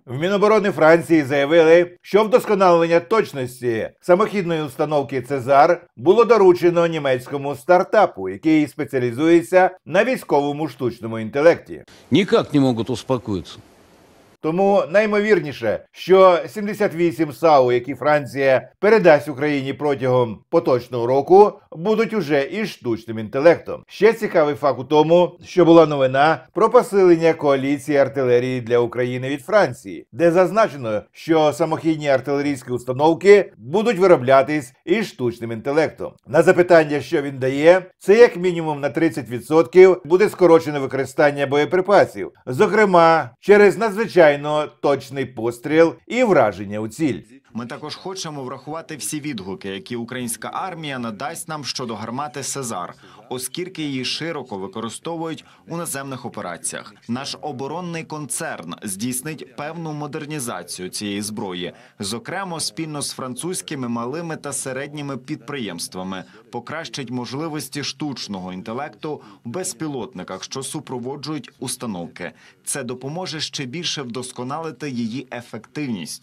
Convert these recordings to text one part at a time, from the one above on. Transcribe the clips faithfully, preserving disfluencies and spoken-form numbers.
В Міноборони Франції заявили, що вдосконалення точності самохідної установки «Цезар» було доручено німецькому стартапу, який спеціалізується на військовому штучному інтелекті. Ніяк не можуть успокоїтися. Тому наймовірніше, що сімдесят вісім САУ, які Франція передасть Україні протягом поточного року, будуть уже із штучним інтелектом. Ще цікавий факт у тому, що була новина про посилення коаліції артилерії для України від Франції, де зазначено, що самохідні артилерійські установки будуть вироблятись із штучним інтелектом. На запитання, що він дає, це як мінімум на тридцять відсотків буде скорочене використання боєприпасів, зокрема через надзвичайно точний постріл і враження у ціль. Ми також хочемо врахувати всі відгуки, які українська армія надасть нам щодо гармати «Цезар», оскільки її широко використовують у наземних операціях. Наш оборонний концерн здійснить певну модернізацію цієї зброї, зокрема спільно з французькими малими та середніми підприємствами, покращить можливості штучного інтелекту в безпілотниках, що супроводжують установки. Це допоможе ще більше вдосконалити її ефективність.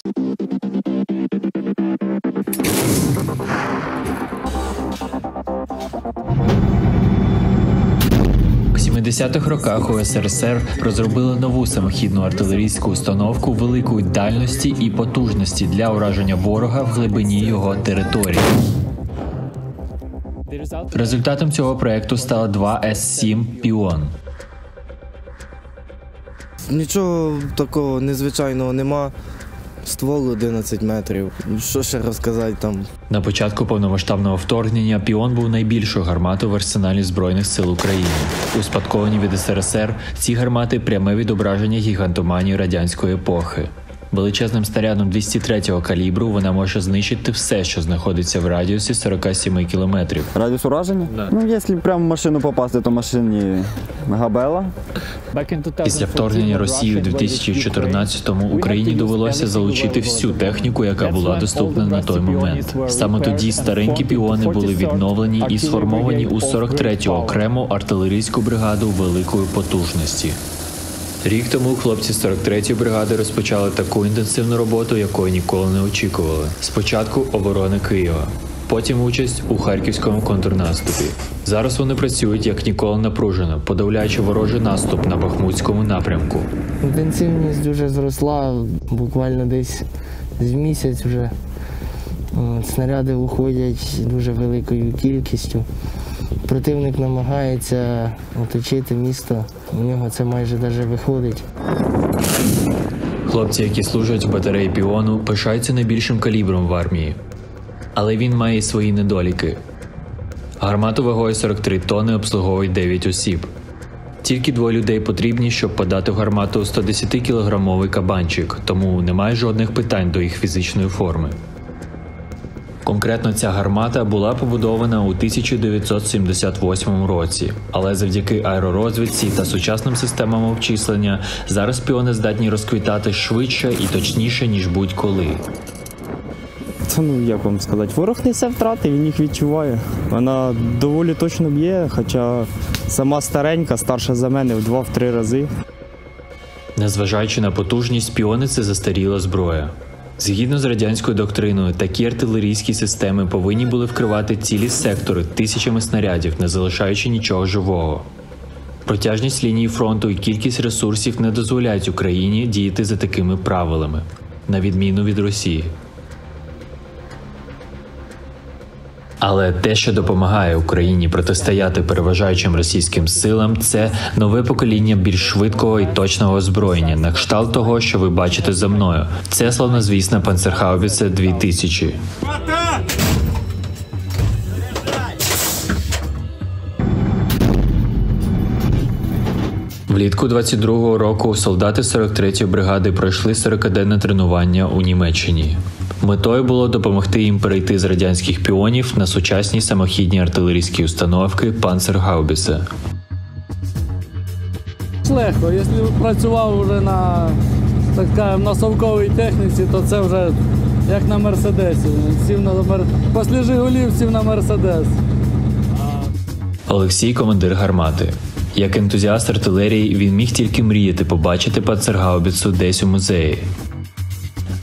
У сімдесятих роках у ес ер ес ер розробили нову самохідну артилерійську установку великої дальності і потужності для ураження ворога в глибині його території. Результатом цього проєкту стало два ес сім «Піон». Нічого такого незвичайного нема. Ствол одинадцять метрів. Що ще розказати там? На початку повномасштабного вторгнення «Піон» був найбільшою гарматою в арсеналі Збройних сил України. Успадковані від ес ер ес ер, ці гармати – пряме відображення гігантоманії радянської епохи. Величезним снарядом двісті третього калібру вона може знищити все, що знаходиться в радіусі сорок сім кілометрів. Радіус ураження? Да. Ну, якщо прямо в машину попасти, то машині габела. Після вторгнення Росії у дві тисячі чотирнадцятому Україні довелося залучити всю техніку, яка була доступна на той момент. Саме тоді старенькі «Піони» були відновлені і сформовані у сорок третю окрему артилерійську бригаду великої потужності. Рік тому хлопці сорок третьої бригади розпочали таку інтенсивну роботу, якої ніколи не очікували. Спочатку оборони Києва, потім участь у харківському контрнаступі. Зараз вони працюють як ніколи напружено, подавляючи ворожий наступ на Бахмутському напрямку. Інтенсивність дуже зросла, буквально десь з місяць вже. Снаряди виходять дуже великою кількістю. Противник намагається оточити місто, у нього це майже навіть виходить. Хлопці, які служать в батареї «Піону», пишаються найбільшим калібром в армії. Але він має і свої недоліки. Гармату вагою сорок три тонни обслуговують дев'ять осіб. Тільки двоє людей потрібні, щоб подати в гармату сто десять кілограмовий кабанчик, тому немає жодних питань до їх фізичної форми. Конкретно ця гармата була побудована у тисяча дев'ятсот сімдесят восьмому році, але завдяки аеророзвідці та сучасним системам обчислення зараз «Піони» здатні розквітати швидше і точніше, ніж будь-коли. Та ну, як вам сказати, ворог несе втрати, він їх відчуває. Вона доволі точно б'є, хоча сама старенька, старша за мене в два-три рази. Незважаючи на потужність, «Піони» – це застаріла зброя. Згідно з радянською доктриною, такі артилерійські системи повинні були вкривати цілі сектори тисячами снарядів, не залишаючи нічого живого. Протяжність лінії фронту і кількість ресурсів не дозволяють Україні діяти за такими правилами, на відміну від Росії. Але те, що допомагає Україні протистояти переважаючим російським силам, це нове покоління більш швидкого і точного озброєння, на кшталт того, що ви бачите за мною. Це славнозвісна Панцергаубіця дві тисячі. Влітку двадцять другого року солдати сорок третьої бригади пройшли сорокаденне тренування у Німеччині. Метою було допомогти їм перейти з радянських «Піонів» на сучасні самохідні артилерійські установки «Панцергаубіця». Легко. Якщо працював вже на, так скажемо, на совковій техніці, то це вже як на «Мерседесі». Сів на мер... Після «Жигулів» сів на «Мерседес». Олексій – командир гармати. Як ентузіаст артилерії, він міг тільки мріяти побачити «Панцергаубіцу» десь у музеї.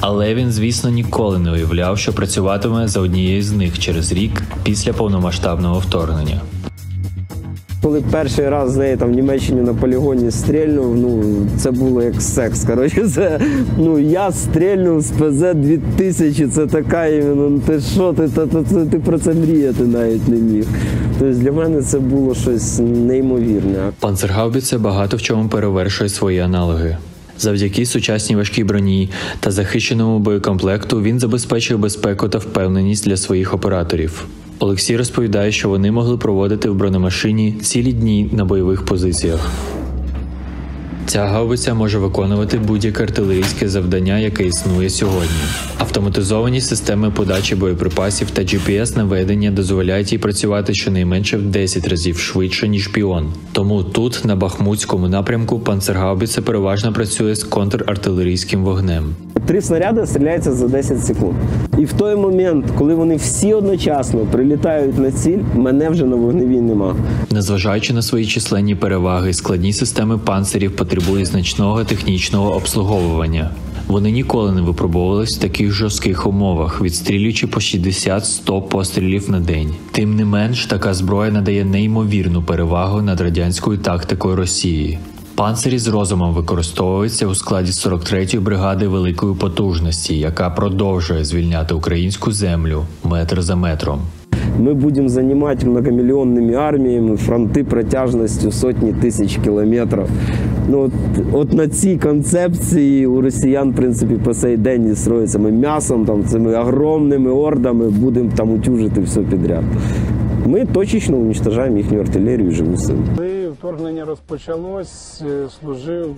Але він, звісно, ніколи не уявляв, що працюватиме за однією з них через рік після повномасштабного вторгнення. Коли перший раз з нею там в Німеччині на полігоні стрільнув, ну це було як секс. Коротше, це, ну я стрільнув з пе зет дві тисячі, це така іменно, ну ти що, ти, ти, ти, ти про це мріяти навіть не міг. Тобто для мене це було щось неймовірне. Панцергаубіця багато в чому перевершує свої аналоги. Завдяки сучасній важкій броні та захищеному боєкомплекту він забезпечує безпеку та впевненість для своїх операторів. Олексій розповідає, що вони могли проводити в бронемашині цілі дні на бойових позиціях. Ця гаубиця може виконувати будь-яке артилерійське завдання, яке існує сьогодні. Автоматизовані системи подачі боєприпасів та джі пі ес-наведення дозволяють їй працювати щонайменше в десять разів швидше, ніж Піон. Тому тут, на Бахмутському напрямку, панцергаубіця переважно працює з контрартилерійським вогнем. Три снаряди стріляються за десять секунд. І в той момент, коли вони всі одночасно прилітають на ціль, мене вже на вогневій нема. Незважаючи на свої численні переваги, складні системи панцирів потребують значного технічного обслуговування. Вони ніколи не випробовувались в таких жорстких умовах, відстрілюючи по шістдесят - сто пострілів на день. Тим не менш, така зброя надає неймовірну перевагу над радянською тактикою Росії. Панцирі з розумом використовуються у складі сорок третьої бригади великої потужності, яка продовжує звільняти українську землю метр за метром. Ми будемо займати многомільйонними арміями фронти протяжністю сотні тисяч кілометрів. Ну, от, от на цій концепції у росіян, в принципі, по сей день строїться. Ми м'ясом, там, цими огромними ордами будемо там утюжити все підряд. Ми точечно уничтожаємо їхню артилерію і живу силу. Коли вторгнення розпочалось, служив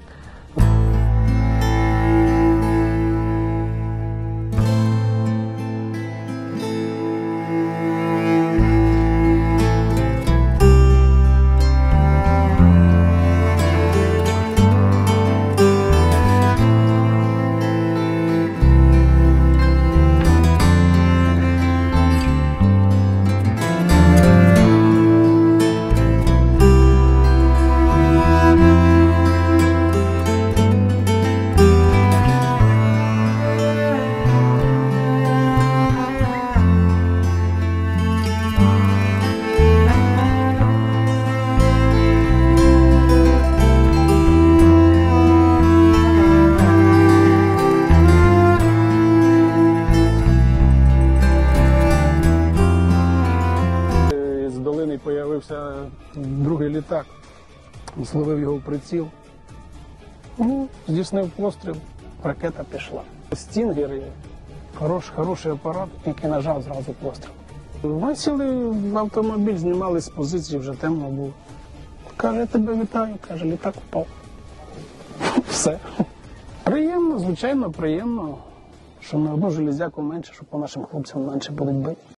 появився другий літак, зловив його в приціл, ну, здійснив постріл, ракета пішла. Стінгер – хорош, хороший апарат, який нажав зразу постріл. Ми сіли в автомобіль, знімали з позиції, вже темно було. Каже, я тебе вітаю, каже, літак впав. Все. Приємно, звичайно, приємно, що ми одну железяку менше, що по нашим хлопцям менше будуть бити.